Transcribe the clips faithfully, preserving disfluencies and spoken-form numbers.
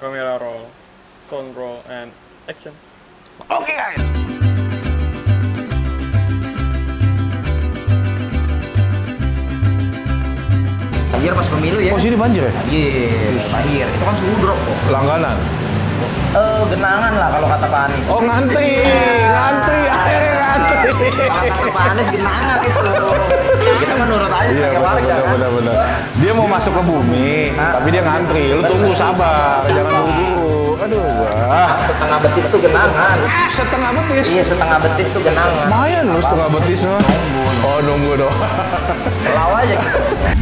camera roll, sound roll, and action. Oke okay, guys. Banjir pas pemilu ya. Oh sini banjir ya? Banjir, banjir. Itu kan suhu drop kok. Langganan. Eh, genangan lah kalau kata Pak Anies. Oh ngantri, ngantri, akhirnya ngantri. Kalau kata Pak Anies genangan itu. Kita kan nurut aja Iya, sebagai warga kan. benar-benar. Dia mau masuk ke bumi, tapi dia ngantri. Lu tunggu sabar, jangan buru-buru. Aduh, wah. Setengah betis tuh genangan. Setengah betis? Iya, setengah betis tuh genangan. Lumayan lu setengah betis mah. Oh nunggu dong. Lawa aja gitu.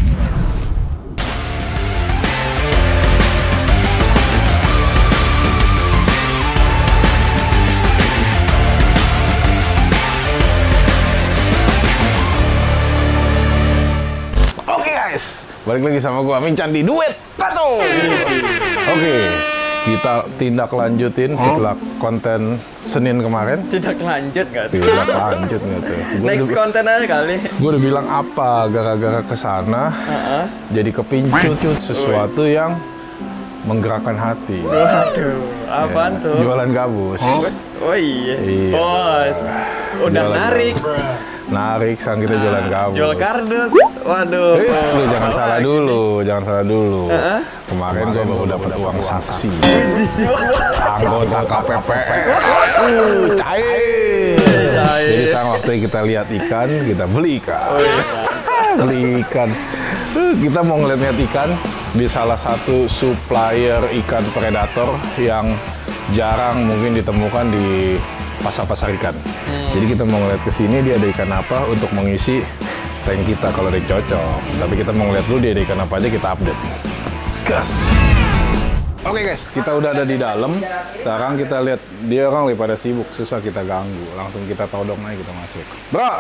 Balik lagi sama gua Aming Candi Duet Tato. Oke, kita tindak lanjutin setelah konten Senin kemarin. Tidak lanjut nggak tuh? Tidak lanjut nggak tuh? Gua Next udah, konten aja kali. Gue udah bilang apa gara-gara kesana Uh-uh. jadi kepincut sesuatu yang menggerakkan hati. Waduh, apaan Ya, tuh? Jualan gabus. Oh iya. Iya. Bos, udah Jualan narik. Narik, sang kita jualan gabus. Jual kardus. Waduh. Eh, lu jangan salah Apalagi? dulu, jangan salah dulu. Uh-uh. Kemarin gua baru dapat uang saksi. Widih, Anggota K P P S. Uh, cair. Cair. Jadi sang waktu kita lihat ikan, kita beli ikan. Oh, iya. Beli ikan. Uh, Kita mau ngeliat-ngeliat ikan di salah satu supplier ikan predator yang jarang mungkin ditemukan di pasar-pasar ikan. Hmm. Jadi kita mau ngeliat ke sini dia ada ikan apa untuk mengisi tank kita kalau ada yang cocok. Tapi kita mau ngeliat dulu dia ada ikan apa aja, kita update. Gas. Oke guys, kita udah ada di dalam. Sekarang kita lihat dia orang lagi pada sibuk, susah kita ganggu. Langsung kita todong aja kita masuk. Bro,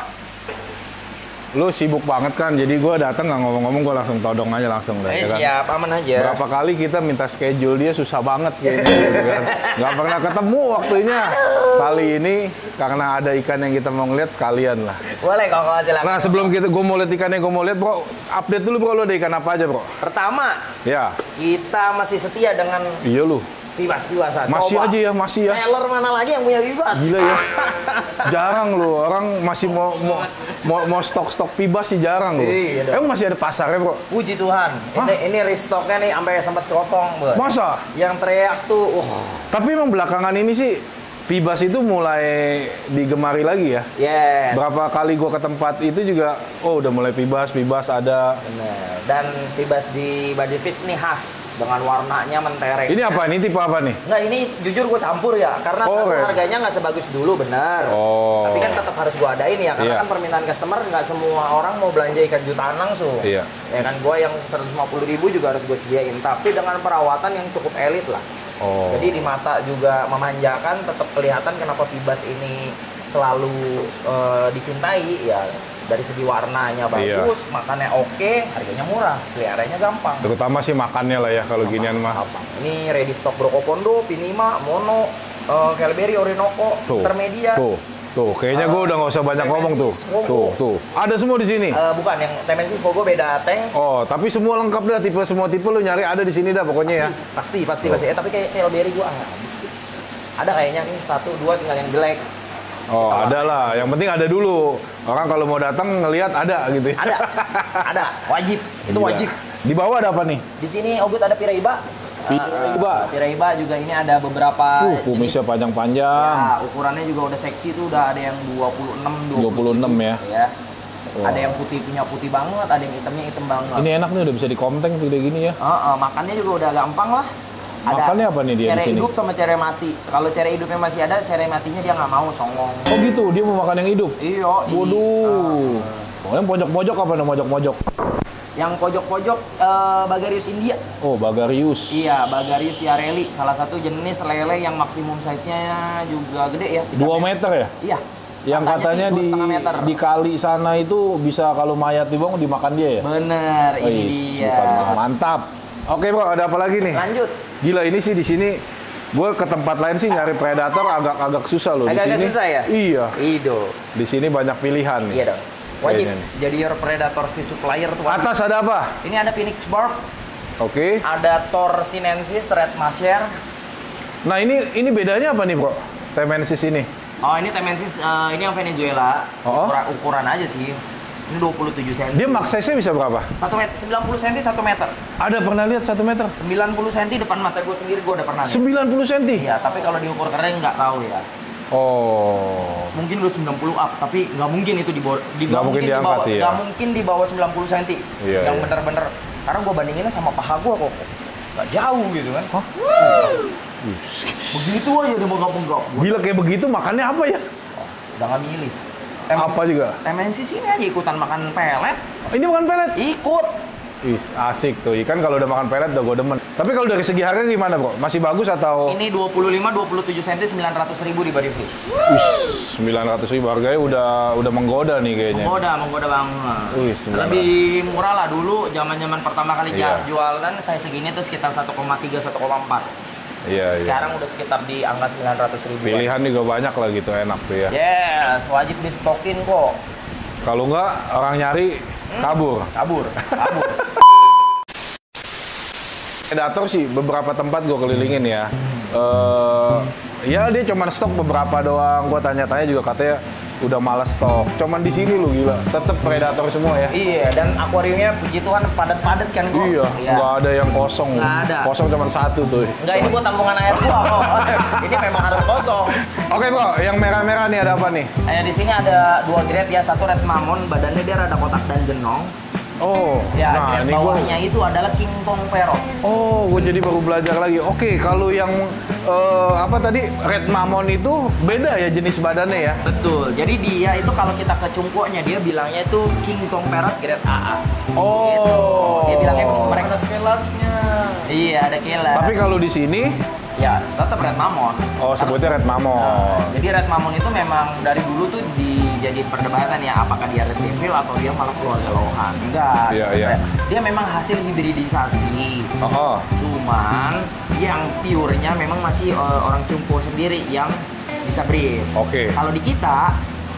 lu sibuk banget kan? Jadi gue datang nggak ngomong-ngomong, gue langsung todong aja langsung. Eh, ya kan? siap, aman aja. Berapa kali kita minta schedule dia susah banget kayaknya, gitu kan. Nggak pernah ketemu waktunya. Kali ini karena ada ikan yang kita mau ngeliat sekalian lah. Boleh kok silakan. Nah sebelum kita gue mau lihat ikannya gue mau lihat bro, update dulu bro, lu ada ikan apa aja bro? Pertama, Ya, kita masih setia dengan iya lu. bibas-bibasan. Masih Coba. aja ya, masih ya. Seller mana lagi yang punya bibas? Gila ya. Jarang lu, orang masih mau mau mau, mau stok-stok pibas sih jarang lu. Iya dong. Emang masih ada pasarnya bro? Puji Tuhan. Ini, ini restocknya nih sampai sempat kosong, Bro. Masa? Yang teriak tuh, uh. Tapi emang belakangan ini sih pibas itu mulai digemari lagi ya. Yes. Berapa kali gua ke tempat itu juga, oh udah mulai pibas, pibas ada. Bener. Dan pibas di Body Fish ini khas dengan warnanya mentereng. Ini apa? Ini tipe apa nih? Nggak, ini jujur gue campur ya, karena Oh, satu oke. harganya nggak sebagus dulu, benar. Oh. Tapi kan tetap harus gue adain ya, karena Iya. kan permintaan customer nggak semua orang mau belanja ikan jutaan langsung. Iya. Ya kan, gue yang seratus lima puluh ribu juga harus gue sediain, tapi dengan perawatan yang cukup elit lah. Oh. Jadi di mata juga memanjakan, tetap kelihatan kenapa pibas ini selalu eh, dicintai ya. Dari segi warnanya bagus, Iya. makannya oke, harganya murah, peliharanya gampang. Terutama sih makannya lah ya kalau ginian mah. Gampang. Ini ready stock Brokopondo, Pinima, Mono, uh, Kelberry, Orinoco, Tuh. Intermedia. Tuh. Tuh, kayaknya gue udah nggak usah banyak ngomong tuh. Temensis, Tuh, tuh. Ada semua di sini. Uh, bukan, yang Temensis Fogo beda tank. Oh, tapi semua lengkap dah, tipe semua tipe lu nyari ada di sini dah pokoknya ya. Pasti, pasti, Tuh. pasti. Eh, tapi kayak Kelberry gua ah, habis tuh. Ada kayaknya nih satu, dua, tinggal yang jelek. Oh, ada lah. Yang penting ada dulu. Orang kalau mau datang ngelihat ada gitu ya. Ada, ada, wajib. Itu Gila. wajib. Di bawah ada apa nih? Di sini Ogut ada Piraiba. Piraiba. Uh, Piraiba juga ini ada beberapa Uh, kumisnya jenis. panjang-panjang. Ya, ukurannya juga udah seksi tuh, udah ada yang dua puluh enam, dua puluh enam ya. Ya. Wah. Ada yang putih punya putih banget, ada yang hitamnya hitam banget. Ini enak nih udah bisa dikomteng segede gini ya. Uh, uh, makannya juga udah gampang lah. Ada Makannya apa nih dia di cere sini? hidup sama cere mati. Kalau cere hidupnya masih ada, cere matinya dia nggak mau, songong. Oh gitu, dia mau makan yang hidup. Iya. i- Waduh. Oh, yang pojok-pojok apa nih pojok-pojok? Yang pojok-pojok eh, Bagarius India. Oh, Bagarius. Iya, Bagarius Yareli, salah satu jenis lele yang maksimum size-nya juga gede ya. Dua meter ya? Iya. Yang katanya sih dua di setengah meter. di kali sana itu bisa kalau mayat dibuang dimakan dia ya? Bener, ini Wih, dia. bukan mantap. Oke bro, ada apa lagi nih? Lanjut. Gila ini sih di sini, gue ke tempat lain sih nyari predator agak-agak susah loh. Di Agak-agak sini, susah ya? Iya. Ido. Di sini banyak pilihan nih. Iya dong. Wajib Kayaknya nih. jadi your predator fish supplier tuh. wajib. Atas ada apa? Ini ada Phoenix Barb. Oke. Ada Thor Sinensis Red Masher. Nah ini ini bedanya apa nih bro? Temensis ini? Oh ini Temensis, uh, ini yang Venezuela. Oh. Ukuran, ukuran aja sih. Ini dua puluh tujuh sentimeter. Dia max size-nya bisa berapa? satu meter, sembilan puluh sentimeter, satu meter. Ada pernah lihat satu meter? sembilan puluh sentimeter depan mata gue sendiri, gue udah pernah lihat. sembilan puluh sentimeter? Iya, tapi kalau diukur kering nggak tahu ya. Oh. Mungkin lu sembilan puluh up, tapi nggak mungkin itu di bawah. Di, Nggak mungkin diangkat, bawah, iya. Nggak mungkin di bawah sembilan puluh sentimeter. Iya, yang iya. bener-bener, karena gue bandinginnya sama paha gue kok. Nggak jauh gitu kan. Hah? Begitu aja dia menggap-menggap. Gila kayak begitu makannya apa ya? Udah nggak milih. Apa juga? Temensis ini aja ikutan makan pelet. Ini bukan pelet? Ikut. Is, asik tuh. Ikan kalau udah makan pelet udah gue demen. Tapi kalau dari segi harga gimana bro? Masih bagus atau? Ini dua puluh lima dua puluh tujuh sentimeter sembilan ratus ribu di body free. Wih, sembilan ratus ribu harganya udah udah menggoda nih kayaknya. Menggoda, menggoda banget. Wih, sembilan ratus. Lebih murah lah dulu, zaman-zaman pertama kali Iya. jual kan saya segini tuh sekitar satu koma tiga satu koma empat. Iya, iya. Sekarang udah sekitar di angka sembilan ratus ribu. Pilihan juga banyak lah gitu, enak tuh ya. Yes, wajib di stokin kok. Kalau nggak, orang nyari, kabur. Kabur, kabur. Predator sih, beberapa tempat gue kelilingin ya. Eh, ya dia cuma stok beberapa doang. Gue tanya-tanya juga katanya udah malas stok. Cuman di sini lu gila, tetep Predator semua ya. Iya, dan akuariumnya puji Tuhan padat-padat kan kok. Iya, nggak ada yang kosong. Nggak ada. Kosong cuma satu tuh. Enggak, ini buat tampungan air gua kok. Ini memang harus kosong. Oke bro, yang merah-merah nih ada apa nih? Eh, di sini ada dua grade ya, satu red mamon, badannya dia rada kotak dan jenong. Oh, Ya, nah grade ini gue. bawahnya itu adalah King Kong Parrot. Oh, gue jadi baru belajar lagi. Oke, kalau yang eh, apa tadi Red Mammon itu beda ya jenis badannya ya? Betul. Jadi dia itu kalau kita ke cungkoknya dia bilangnya itu King Kong Parrot grade A A. Oh. Gitu. Dia bilangnya mereka ada kelasnya. Iya, ada kelas. Tapi kalau di sini, ya tetap red mamon. oh sebutnya Red Mammon. Nah, jadi red mamon itu memang dari dulu tuh dijadiin perdebatan ya, apakah dia red devil atau dia malah keluarga lohan. Enggak. Iya, sebenarnya. iya. Dia memang hasil hibridisasi. Oh, oh. Cuman yang pure-nya memang masih uh, orang cungko sendiri yang bisa breed. Oke. Kalau di kita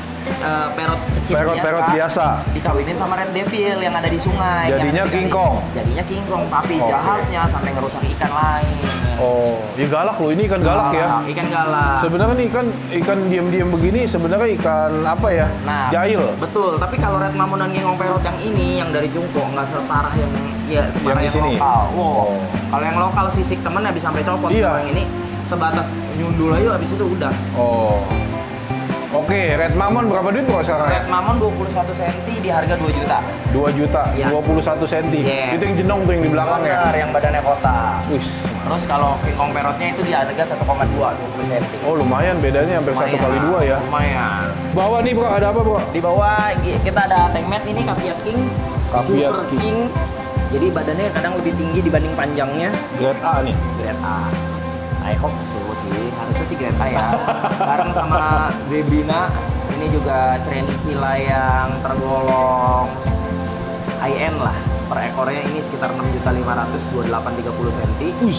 uh, perot kecil Perot-perot biasa. dikawinin sama red devil yang ada di sungai. Jadinya yang King dikali- Kong. Jadinya King Kong, tapi Oke. jahatnya sampai ngerusak ikan lain. Oh, ya galak loh ini ikan galak ya. Ikan galak. Sebenarnya nih ikan ikan diam-diam begini sebenarnya ikan apa ya? Nah, Jahil. betul. Tapi kalau red mamon dan King Kong Parrot yang ini yang dari Jungko nggak separah yang ya separah Yang di yang, sini? lokal. Wow. Oh. Kalau yang lokal sisik temen habis sampai copot. Iya. Kalau yang ini sebatas nyundul aja habis itu udah. Oh. Oke, Red Mammon berapa duit bro sekarang? Red mamon dua puluh satu sentimeter di harga dua juta. dua juta, Iya. dua puluh satu sentimeter. Yes. Itu yang jenong tuh yang di belakang ya? Benar, yang badannya kotak. Wih. Terus kalau King Kong Parrotnya itu di harga satu koma dua, dua puluh sentimeter. Oh lumayan bedanya hampir satu kali dua ya. Lumayan. Bawah nih bro, ada apa bro? Di bawah gi- kita ada tank mat ini Caviar King. Caviar Super King. King. Jadi badannya kadang lebih tinggi dibanding panjangnya. Grade A nih. Grade A. I hope so sih, harusnya sih grade A ya. Bareng sama Zebrina, ini juga Cernicilla yang tergolong high end lah. Per ekornya ini sekitar enam juta lima ratus ribu, dua puluh delapan tiga puluh sentimeter. Wih.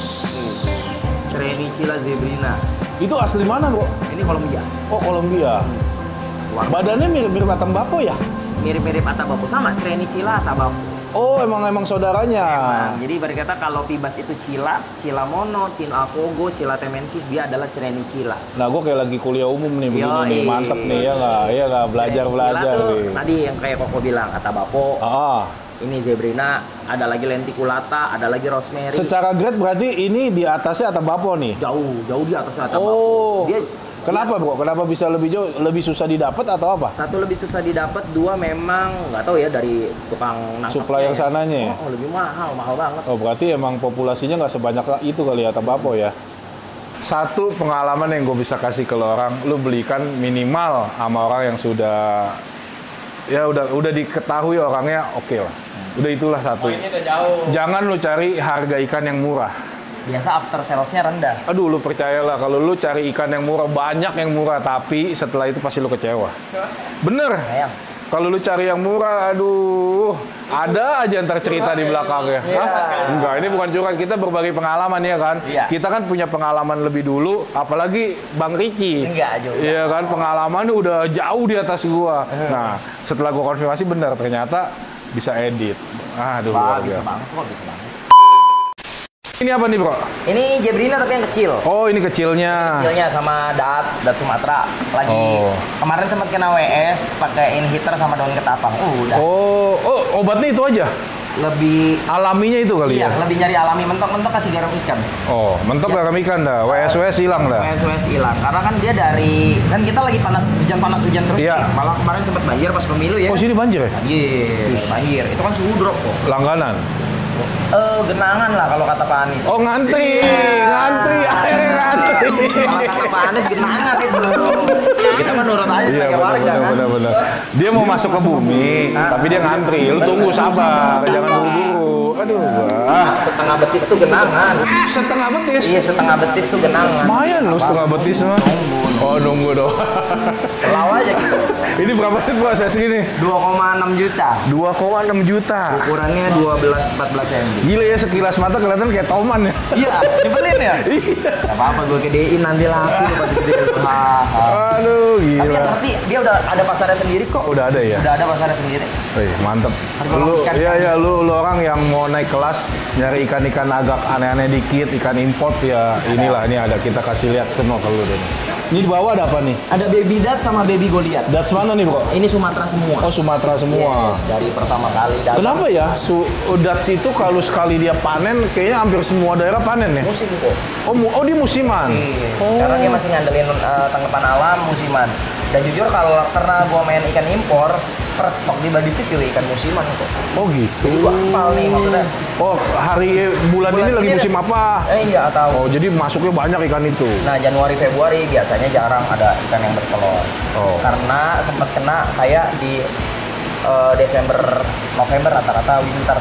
Cernicilla Zebrina. Itu asli mana bro? Ini Kolombia. Oh Kolombia. Warna Badannya mirip-mirip Atambapo ya? mirip-mirip Atabapo, sama Cernicilla Atabapo. Oh emang emang saudaranya. Emang. Jadi berkata kalau Pibas itu Cila, Cila Mono, Cila Fogo, Cila Temensis, dia adalah Cernicilla. Nah gue kayak lagi kuliah umum nih begini Yoi. nih, mantep nih ya nggak? Iya nggak belajar belajar Cernicilla tuh, nih. tadi yang kayak Koko bilang Atabapo, Ah. ini Zebrina, ada lagi Lenticulata, ada lagi Rosemary. Secara grade berarti ini di atasnya Atambapo nih. Jauh, jauh di atas Atabapo. Oh. Dia Kenapa bro? Kenapa bisa lebih jauh, lebih susah didapat atau apa? satu lebih susah didapat, dua memang nggak tahu ya dari tukang nangkapnya. Supplier ya. sananya ya? Oh, lebih mahal, mahal banget. Oh berarti emang populasinya nggak sebanyak itu kali ya Atambapo ya? Satu pengalaman yang gue bisa kasih ke lo orang, lu belikan minimal sama orang yang sudah ya udah udah diketahui orangnya oke lah. Udah itulah satu. Poinnya udah jauh. Jangan lu cari harga ikan yang murah. Biasa after sales-nya rendah. Aduh, lu percayalah kalau lu cari ikan yang murah, banyak yang murah, tapi setelah itu pasti lu kecewa. Bener. Sayang. Kalau lu cari yang murah, aduh, ada aja ntar cerita di belakangnya. Iya. Hah? Enggak, ini bukan curhat, kita berbagi pengalaman ya kan. Iya. Kita kan punya pengalaman lebih dulu, apalagi Bang Riki. Enggak juga. Iya kan, pengalaman udah jauh di atas gua. Nah, setelah gua konfirmasi benar, ternyata bisa edit. Aduh, Wah, luar bisa biasa. banget kok, bisa banget. Ini apa nih, Bro? Ini Zebrina tapi yang kecil. Oh, ini kecilnya. Kecilnya sama Dats, Dats Sumatera. Lagi Oh. kemarin sempat kena W S, pakai inhibitor sama daun ketapang. Uh, udah. Oh, oh, obatnya itu aja. Lebih Alaminya itu kali iya, ya. lebih nyari alami, mentok-mentok kasih garam ikan. Oh, mentok Ya. garam ikan dah. W S W S hilang dah. W S W S hilang. Karena kan dia dari kan kita lagi panas hujan panas hujan terus Iya. nih. Malah kemarin sempat banjir pas pemilu ya. Oh, sini banjir ya? Banjir, banjir. Itu kan suhu drop kok. Langganan. Eh, genangan lah kalau kata Pak Anies. Oh, ngantri. Iya. Ngantri, akhirnya ngantri. Kalau kata Pak Anies genangan itu. Kita menurut aja Iya, sebagai benar, warga benar, kan. benar, benar. Dia mau masuk ke bumi, tapi dia ngantri. Lu tunggu, sabar. Jangan buru-buru. Aduh, wah. Setengah betis tuh genangan. Setengah betis. Iya, setengah betis tuh genangan. Lumayan lu setengah betis mah. Oh, nunggu dong. Selalu aja gitu. Ini berapa nih proses gini? dua koma enam juta. dua koma enam juta. Ukurannya dua belas empat belas sentimeter. Gila ya, sekilas mata kelihatan kayak toman ya. Iya, nyebelin ya? Iya. Gak apa-apa, gue gedein nanti laku lu pasti gede. Haha. Aduh, Tapi yang gila. ngerti, dia udah ada pasarnya sendiri kok. Udah ada ya? Udah ada pasarnya sendiri. Wih, mantep. Harga Lu, ikan. ya ya lu, lu orang yang mau naik kelas nyari ikan-ikan agak aneh-aneh dikit, ikan import ya inilah ini ada kita kasih lihat semua ke lu deh. Ini di bawah ada apa nih? Ada baby dat sama baby Goliath. Dats mana nih, Bro? Ini Sumatera semua. Oh, Sumatera semua. Yes, dari pertama kali datang. Kenapa ya? Su Dats itu kalau sekali dia panen, kayaknya hampir semua daerah panen ya? Musim kok. Oh, mu- oh dia musiman. Iya. Oh. Karena dia masih ngandelin uh, tangkapan alam musiman. Dan jujur kalau karena gua main ikan impor, first stock di Body Fish juga ikan musiman kok. Oh gitu. Jadi gua hafal nih maksudnya. Oh, hari bulan, Bulan ini lagi ini musim ada- apa? Eh iya atau Oh, jadi masuknya banyak ikan itu. nah Januari Februari biasanya jarang ada ikan yang bertelur. Oh. Karena sempat kena kayak di uh, Desember November rata-rata winter.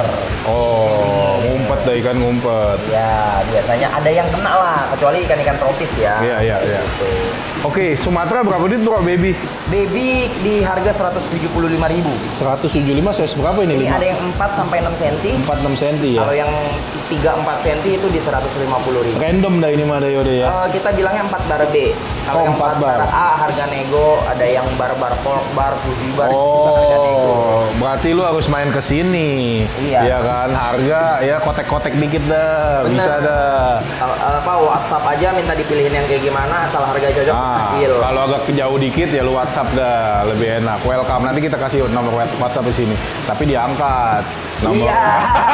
Oh, ngumpet dah ikan ngumpet. Ya, biasanya ada yang kena lah, kecuali ikan-ikan tropis ya. Iya, iya, iya. Gitu. Oke, Sumatera berapa duit bro, baby? Baby di harga seratus tujuh puluh lima ribu. seratus tujuh puluh lima size berapa ini? Ini lima? ada yang empat sampai enam senti. empat enam senti ya? Kalau yang tiga empat senti itu di seratus lima puluh ribu. Random dah ini mah Yode ya? Eh, kita bilangnya empat bar B. Kalau Oh, yang empat empat bar bar. A harga nego, ada yang bar-bar folk bar, Fuji bar, itu harga nego. Oh, berarti lu harus main ke sini. Iya. kan, harga ya kotek-kotek dikit dah, Bener. bisa dah. Kalau apa WhatsApp aja minta dipilihin yang kayak gimana, asal harga cocok Ah, deal. kalau agak jauh dikit ya lu WhatsApp dah, lebih enak. Welcome, nanti kita kasih nomor WhatsApp di sini. Tapi diangkat. Nomor. Iya.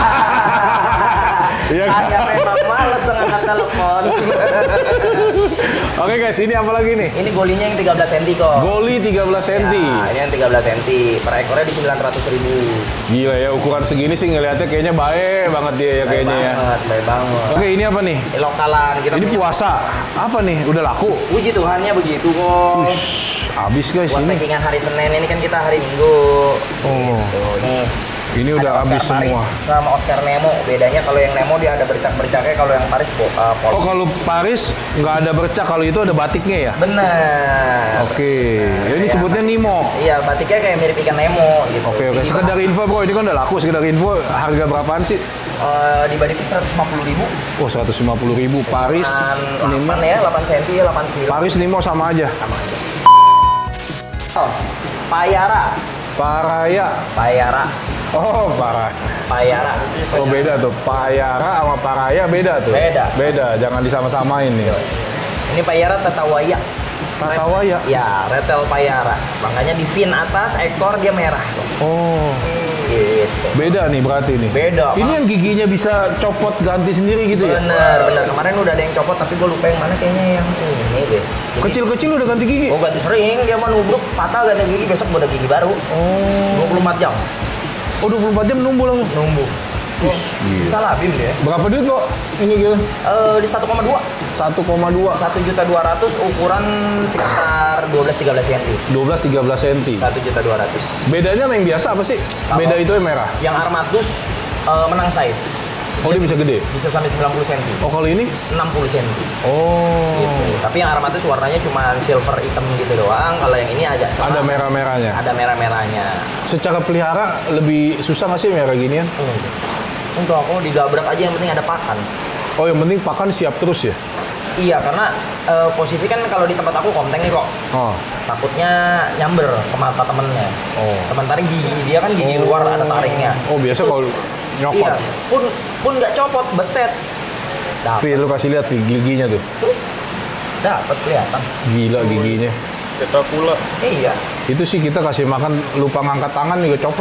Iya kan? Saya memang males dengan telepon. Oke guys, ini apa lagi nih? Ini golinya yang tiga belas senti kok. Goli tiga belas senti. Ya, ini yang tiga belas senti. Per ekornya di sembilan ratus ribu. Gila ya, ukuran segini sih ngeliatnya kayaknya baik banget dia ya Baik kayaknya ya. banget, baik banget. Oke, ini apa nih? Ini lokalan kita Ini punya. puasa. Apa nih? Udah laku? Puji Tuhannya begitu kok. Habis guys Buat ini. packingan hari Senin ini kan kita hari Minggu. Oh. Tuh, nih. Ini udah Ada habis Oscar Paris semua. sama Oscar Nemo. Bedanya kalau yang Nemo dia ada bercak-bercaknya, kalau yang Paris bo- uh, polos. Oh, kalau Paris nggak ada bercak, kalau itu ada batiknya ya? Benar. Oke. Ini Iya, sebutnya Nemo. Iya, batiknya kayak mirip ikan Nemo gitu. Oke, oke. Tinggi Sekedar banget. info bro, ini kan udah laku. Sekedar info, harga berapaan sih? Eh, di Body Fish seratus lima puluh ribu. Oh, seratus lima puluh ribu. Paris, Nemo. delapan ya, delapan senti, delapan puluh sembilan. Paris, Nemo sama aja. Sama aja. Oh, Payara. Paraya. Payara. Oh, parah. Payara. Oh, beda tuh. Payara sama Paraya beda tuh. Beda. Beda, jangan disama-samain nih. Ini Payara Tatawaya. Tatawaya. Ya, retel Payara. Makanya di fin atas ekor dia merah. Oh, Gitu. beda nih berarti nih. Beda, Ini Pak. yang giginya bisa copot ganti sendiri gitu ya? Bener, bener. Kemarin udah ada yang copot, tapi gue lupa yang mana kayaknya yang ini deh. Jadi, Kecil-kecil udah ganti gigi? oh ganti sering, dia mah nubruk, patah ganti gigi, besok gue ada gigi baru. Oh. dua puluh empat jam. Oh, dua puluh empat jam numbuh langsung. Numbuh. Oh, gila. salah bim dia. Berapa duit kok ini gitu? Eh di satu koma dua. satu koma dua. satu juta dua ratus ukuran sekitar dua belas tiga belas senti. dua belas tiga belas senti. satu juta dua ratus. Bedanya sama yang biasa apa sih? Kalau- Beda itu yang merah. Yang Armatus eh, menang size. Oh, dia bisa gede. Bisa sampai sembilan puluh senti. Oh, kalau ini? enam puluh senti. Oh. Gitu. Tapi yang Armatus warnanya cuma silver hitam gitu doang. Kalau yang ini agak cerah. Ada merah-merahnya. Ada merah-merahnya. Secara pelihara lebih susah nggak sih merah ginian? Hmm. Untuk aku digabrak aja, yang penting ada pakan. Oh, yang penting pakan siap terus ya? Iya, karena eh, posisi kan kalau di tempat aku konteng nih kok. Oh. Takutnya nyamber ke mata temennya. Oh. Sementara gigi dia kan gigi luar ada taringnya. Oh, biasa Itu- kalau nyokot. Iya, pun pun nggak copot, beset. Dapat. Fi, lu kasih lihat Fi, giginya tuh. Dapat kelihatan. Gila giginya. Kita pula. Iya. Itu sih kita kasih makan lupa ngangkat tangan juga copot.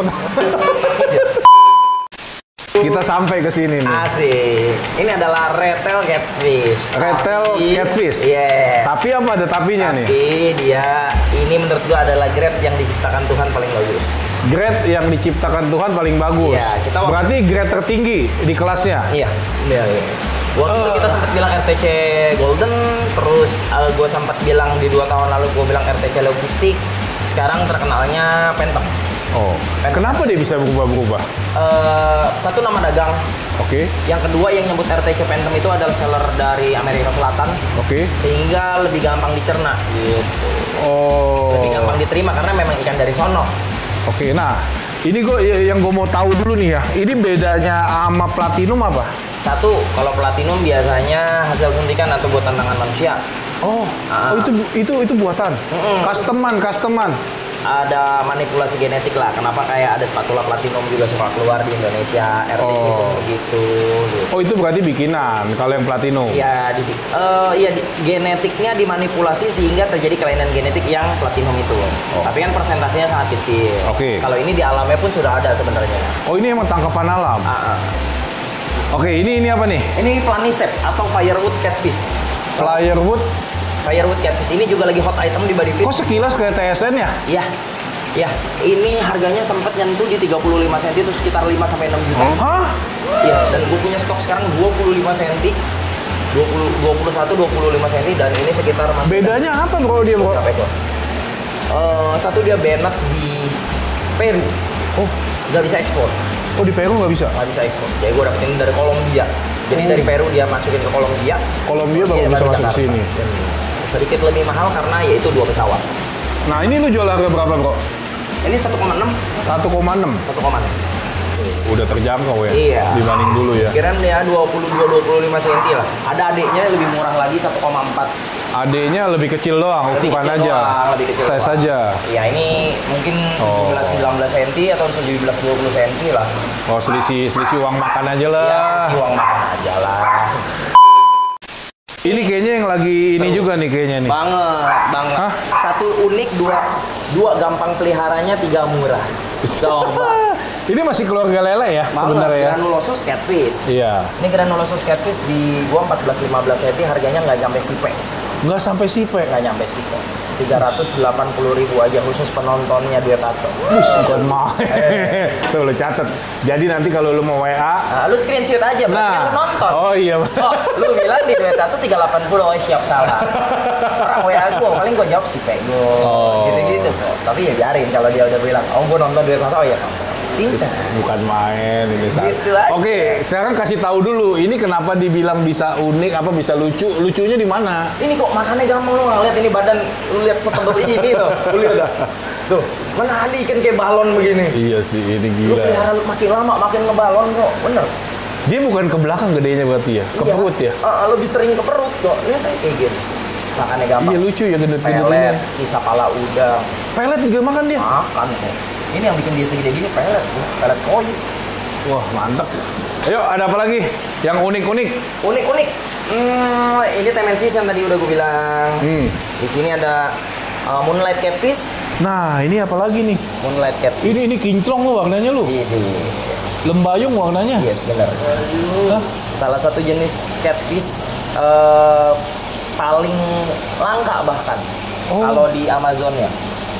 Kita sampai ke sini nih. Asik. Ini adalah retail catfish. Retail Tapi- catfish. Iya. Tapi apa ada tapinya nih? Tapi dia ini menurut gua adalah grade yang diciptakan Tuhan paling bagus. Grade yang diciptakan Tuhan paling bagus. Iya, kita waktu- Berarti grade tertinggi di kelasnya. Iya. Iya. iya. Waktu itu Eh. kita sempat bilang R T C Golden, terus uh, gue sempat bilang di dua tahun lalu gue bilang R T C Logistik. Sekarang terkenalnya Phantom. Oh. Kenapa dia bisa berubah-berubah? Eh, satu nama dagang. Oke. Yang kedua yang nyebut R T C Phantom itu adalah seller dari Amerika Selatan, Oke. sehingga lebih gampang dicerna gitu. Oh. Lebih gampang diterima karena memang ikan dari sono. Oke, nah ini gue yang gue mau tahu dulu nih ya. Ini bedanya sama platinum apa? Satu, kalau platinum biasanya hasil suntikan atau buatan tangan manusia. Oh, Ah. oh itu itu itu buatan. Mm-mm. Customan, customan. Ada manipulasi genetik lah. Kenapa kayak ada spatula platinum juga suka keluar di Indonesia, R T C pun Oh. begitu. gitu. Oh, itu berarti bikinan kalau yang platinum. Iya, di, eh, iya di- genetiknya dimanipulasi sehingga terjadi kelainan genetik yang platinum itu. Oh. Tapi kan persentasenya sangat kecil. Oke. Kalau ini di alamnya pun sudah ada sebenarnya. Oh, ini emang tangkapan alam. Ah, ah. Oke, ini ini apa nih? Ini planisep atau firewood catfish. Firewood. Firewood catfish ini juga lagi hot item di Body Fit. Kok sekilas kayak T S N ya? Iya. Iya, ini harganya sempat nyentuh di tiga puluh lima senti itu sekitar lima sampai enam juta. Hah? Iya, dan gue punya stok sekarang dua puluh lima senti. dua puluh, dua puluh satu, dua puluh lima senti dan ini sekitar masih Bedanya apa bro dia bro? Capek gua. Eh, satu dia banned di Peru. Oh, Nggak bisa ekspor. oh di Peru nggak bisa? Nggak bisa ekspor. Jadi gue dapetin dari Kolombia. Jadi Oh. dari Peru dia masukin ke Kolombia. Kolombia baru Iya, bisa masuk ke Jakarta. sini. Dan sedikit lebih mahal karena yaitu dua pesawat. Nah ini lu jual harga berapa bro? Ini satu koma enam. satu koma enam. satu koma enam. Udah terjangkau ya? Iya. Dibanding dulu ya? Kirain dia dua puluh dua dua puluh lima senti lah. Ada adiknya lebih murah lagi satu koma empat. Adanya lebih kecil doang, Lebih ukuran kecil aja. doang, lebih kecil Size doang. saja. Ya ini mungkin Oh. tujuh belas sembilan belas senti atau tujuh belas dua puluh senti lah. Oh selisih selisih uang makan aja lah. Ya, si uang makan aja lah. Ini kayaknya yang lagi ini juga nih kayaknya nih. Banget, banget. Hah? Satu unik, dua dua gampang peliharanya, tiga murah. Coba. Ini masih keluarga lele ya sebenarnya ya? Granulosus catfish. Iya. Ini granulosus catfish di gua empat belas lima belas senti, harganya nggak nyampe sipe. Nggak sampai sipe. Nggak nyampe sipe. tiga ratus delapan puluh ribu aja khusus penontonnya Duet Tato. Bukan main. Tuh lu catet. Jadi nanti kalau lu mau W A. Nah, lu screenshot aja, berarti kan lu nonton. Oh iya. Oh, lu bilang di Duet Tato tiga ratus delapan puluh, oh siap salah. Orang W A gua, paling gua jawab si Pego. Oh. Gitu-gitu kok. Tapi ya biarin kalau dia udah bilang, oh gua nonton Duet Tato, oh ya nonton. Cinta. Bukan main ini. Tat. Gitu aja. Oke, sekarang kasih tahu dulu. Ini kenapa dibilang bisa unik, apa bisa lucu? Lucunya di mana? Ini kok makannya gampang lu lihat ini badan, lu lihat setebel ini tuh. Lu lihat dah. Tuh, mana ada ikan kayak balon begini. Iya sih, ini Lu gila. pelihara makin lama makin ngebalon kok. Bener. Dia bukan ke belakang gedenya berarti ya? Ke Iya. perut ya? Ah, lebih sering ke perut kok. Lihat aja kayak gini. Makannya gampang. Iya lucu ya gendut-gendutnya. Pelet, sisa pala udang. Pelet juga makan dia? Makan kok. Ini yang bikin dia segede gini pelet, pelet koi. Wah mantap. Ayo ada apa lagi? Yang unik-unik? Unik-unik. Hmm, ini Temensis yang tadi udah gue bilang. Hmm. Di sini ada uh, Moonlight Catfish. Nah ini apa lagi nih? Moonlight Catfish. Ini ini kinclong lu warnanya lu. Ini. Lembayung warnanya. Yes, benar. Hah? Salah satu jenis catfish uh, paling langka bahkan Oh. kalau di Amazon ya.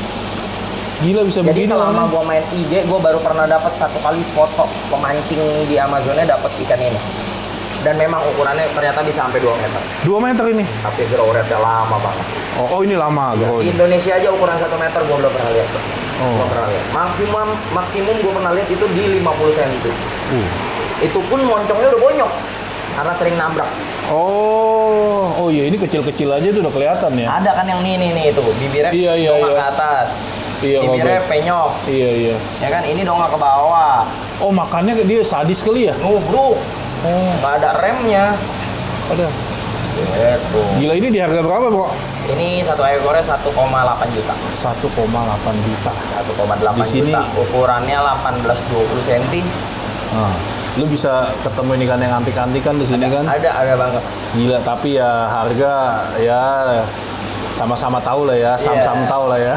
Gila bisa Jadi begini selama warnanya. gua main I G, gua baru pernah dapat satu kali foto pemancing di Amazonnya dapat ikan ini. Dan memang ukurannya ternyata bisa sampai dua meter. Dua meter ini. Tapi grow rate-nya lama banget. Oh, oh ini lama bro. Di Indonesia aja ukuran satu meter gua belum pernah lihat. Oh. Belum pernah lihat. Maksimum maksimum gua pernah lihat itu di lima puluh senti. Uh. Itu pun moncongnya udah bonyok karena sering nabrak. Oh, oh iya ini kecil-kecil aja tuh udah kelihatan ya. Ada kan yang nih nih nih itu bibirnya Iya, iya, dongak iya. ke atas. Iya, bibirnya Robert. penyok. Iya iya. Ya kan ini dongak ke bawah. Oh makannya dia sadis kali ya? Nubruk. Oh, Nggak ada remnya. ada. Gitu. Gila ini di harga berapa bro? Ini satu ekornya satu koma delapan juta. satu koma delapan juta. satu koma delapan Di sini- juta. Ukurannya delapan belas dua puluh senti. Ah. Lu bisa ketemu ikan yang antik-antik kan di sini kan? Ada, ada banget. Gila, tapi ya harga ya sama-sama tahu lah ya, sam-sam Iya. tahu lah ya.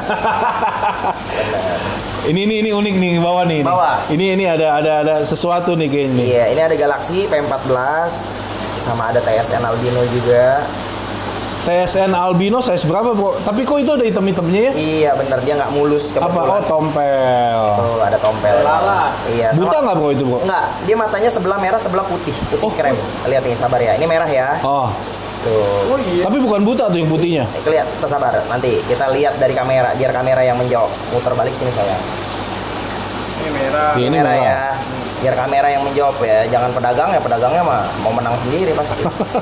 ini ini ini unik nih bawah nih. Bawah. Ini ini ada ada ada sesuatu nih kayaknya. Iya, ini ada Galaxy P empat belas sama ada T S N Albino juga. T S N Albino size berapa, Bro? Tapi kok itu ada item-itemnya ya? Iya, bener dia nggak mulus Apa? kebetulan. Oh, tompel. Tuh, ada tompel. Lala. Iya. Buta sama- nggak, Bro, itu, Bro? Nggak, dia matanya sebelah merah, sebelah putih, putih Oh. krem. Lihat nih, sabar ya. Ini merah ya. Oh, Tuh. Oh iya. tapi bukan buta tuh yang putihnya. Nih, kelihatan, sabar. Nanti kita lihat dari kamera, biar kamera yang menjawab. Muter balik sini sayang. Ini merah. Ini merah merah. ya. Biar kamera yang menjawab ya. Jangan pedagang ya, pedagangnya mah mau menang sendiri pasti.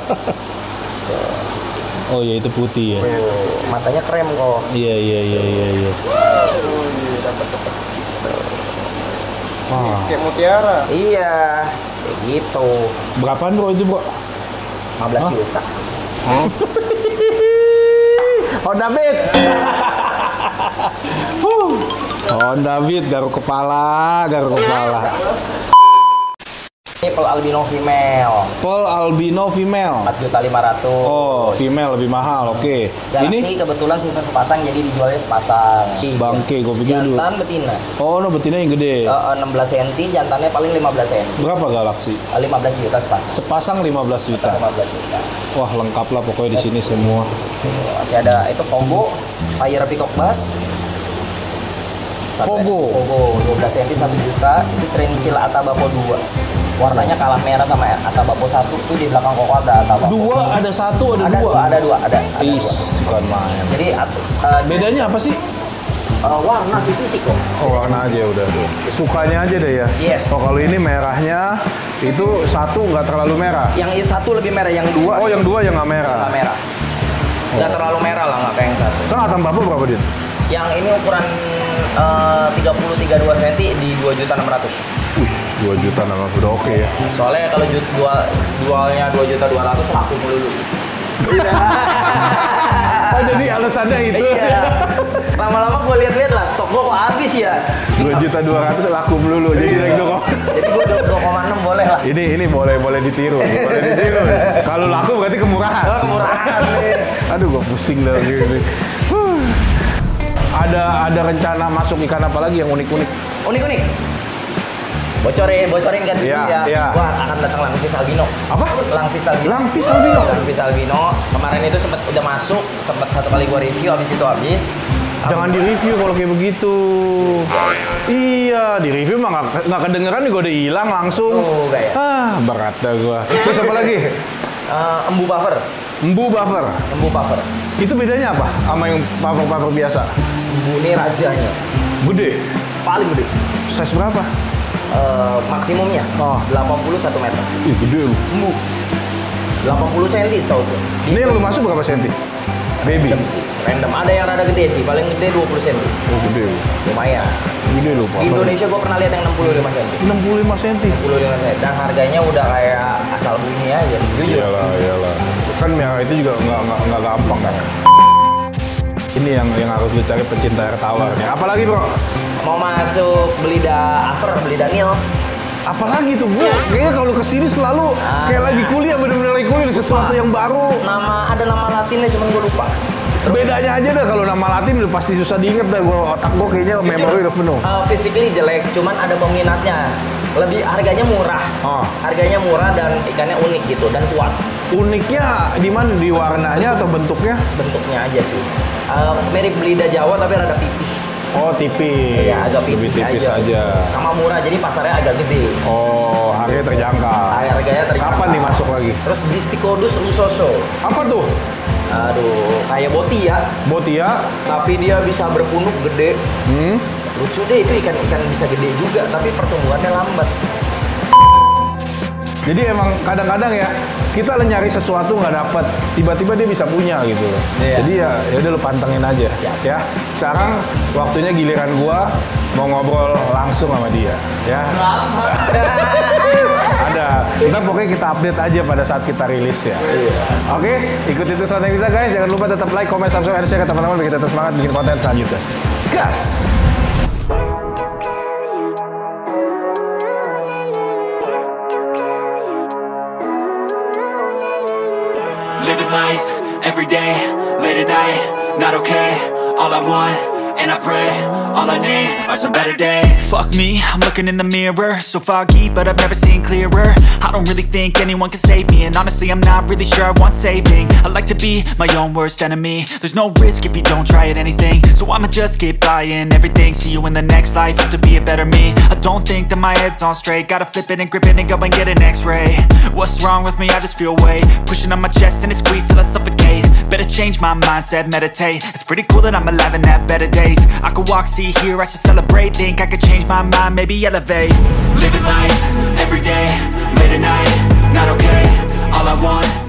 Oh ya, itu putih ya. Tuh, matanya krem kok. Iya, iya, iya, iya, iya. Oh iya, dapat dapat. Wah. Kayak mutiara. Iya, kayak gitu. Berapaan, Bro, itu, Bro? lima belas juta. Honda Beat. Huh. Honda Beat, garuk kepala, garuk kepala. Ini Pearl Albino female, Pearl Albino female. empat juta lima ratus. Oh, female lebih mahal. Oke. Galaxy Ini kebetulan sisa sepasang jadi dijualnya sepasang. bangke, gue pikir dulu. Jantan betina. Oh, no, betina yang gede. Eh, enam belas sentimeter, jantannya paling lima belas sentimeter. Berapa Galaxy? Eh, lima belas juta sepasang. Sepasang lima belas juta. lima belas juta. Wah, lengkap lah pokoknya di sini semua. Masih ada itu Fogo, Fire Peacock Bass. Satu- Fogo. Fogo dua belas sentimeter satu juta. Itu Trenicil Atabapo dua. Warnanya kalah merah sama Atabapo satu. Itu di belakang koko ada Atabapo. Dua, ada satu, ada, Ada dua. dua, ada dua, ada. ada dua. Is, bukan main. Jadi at- eh, Bedanya apa sih? eh, warna sih fisik kok. Oh, warna aja udah. Sukanya aja deh ya. Yes. Oh, kalau ini merahnya itu satu nggak terlalu merah. Yang satu lebih merah, yang dua Oh, yang dua yang nggak merah. nggak merah. Nggak terlalu merah lah, nggak kayak yang satu. Sekarang atam bapak berapa, Din? Yang ini ukuran eh, tiga puluh tiga puluh dua sentimeter di dua juta enam ratus. Ush, dua juta nama udah oke ya. Soalnya kalau ju- dua, jualnya dua juta dua ratus laku melulu. Oh, jadi alasannya itu. Iya. Lama-lama gue lihat-lihat lah, stok gue kok habis ya. dua juta dua ratus laku melulu. Jadi naik dua. Jadi gue dua koma enam boleh lah. Ini ini boleh boleh ditiru, boleh ditiru. Kalau laku berarti kemurahan. Oh, kemurahan nih. Aduh, gua pusing dah gini. Huh. Ada ada rencana masuk ikan apa lagi yang unik-unik? Unik-unik. Bocorin, bocorin kan dulu Iya, ya. iya. Wah, akan datang Langfis albino. Apa? Langfis albino. Langfis albino? Langfis albino. Kemarin itu sempat udah masuk, sempat satu kali gua review, habis itu habis. Jangan di review kalau kayak begitu. Iya, di review mah nggak nggak kedengeran nih, gue udah hilang langsung. Tuh, kayak. Ah, berat dah gua. Terus apa lagi? Eh, embu buffer. Embu buffer. Embu buffer. Itu bedanya apa sama yang buffer-buffer biasa? Embu ini rajanya. Gede. Paling gede. Size berapa? Eh, maksimumnya Oh. delapan puluh satu meter. Ih, gede lu. Embu. delapan puluh sentimeter setahu gue. Ini yang lu masuk berapa senti? Baby. Random. Ada yang rada gede sih, paling gede dua puluh sentimeter. Oh, gede lu. Lumayan. Gede lu, Di Pak. Indonesia gue pernah lihat yang enam puluh lima sentimeter. enam puluh lima senti. enam puluh lima sentimeter. Dan harganya udah kayak asal bunyi aja. Jujur. Iyalah, iyalah. Kan merah itu juga nggak nggak nggak gampang kan. Ini yang yang harus dicari pecinta air tawarnya. Apalagi, Bro? Mau masuk belida Aver, belida Nil. Apalagi tuh, gua kayaknya kalau kesini selalu Ah. kayak lagi kuliah, bener-bener lagi kuliah sesuatu yang baru. Nama ada nama latinnya cuman gue lupa. Bedanya aja dah, kalau nama Latin udah pasti susah diinget dah. Gua otak gua kayaknya memori udah penuh. Uh, physically jelek, cuman ada peminatnya. Lebih harganya murah. Oh. Harganya murah dan ikannya unik gitu dan kuat. Uniknya di mana? Di warnanya atau bentuknya? Bentuknya aja sih. Uh, mirip belida Jawa tapi rada pipih. Oh, tipis. Iya, agak Lebih pipih tipis aja. Sama murah, jadi pasarnya agak gede. Oh, harganya terjangkau. Harganya terjangkau. Kapan nih masuk lagi? Terus Disticodus rusoso. Apa tuh? Aduh, kayak boti ya, Botia? tapi dia bisa berpunuk gede. Hmm? Lucu deh, itu ikan-ikan bisa gede juga, tapi pertumbuhannya lambat. Jadi emang kadang-kadang ya kita nyari sesuatu nggak dapet, tiba-tiba dia bisa punya gitu loh. Iya. Jadi ya ya udah lu pantengin aja ya. Sekarang waktunya giliran gua mau ngobrol langsung sama dia ya. Ada. Kita pokoknya kita update aja pada saat kita rilis ya. Oke, ikuti terus konten kita guys. Jangan lupa tetap like, comment, subscribe, dan share ke teman-teman biar kita terus semangat bikin konten selanjutnya. Gas! every day, late at night, not okay. All I want, and I pray, all I need are some better days. Fuck me, I'm looking in the mirror, so foggy, but I've never seen clearer. I don't really think anyone can save me, and honestly I'm not really sure I want saving. I like to be my own worst enemy. There's no risk if you don't try at anything, so I'ma just keep buying everything. See you in the next life, have to be a better me. I don't think that my head's on straight, gotta flip it and grip it and go and get an x-ray. What's wrong with me? I just feel weight pushing on my chest and it squeezes till I suffocate. Better change my mindset, meditate. It's pretty cool that I'm alive and have better days. I could walk, see, hear, I should celebrate. Think I could change my mind, maybe elevate. Living life, every day, late at night, not okay. All I want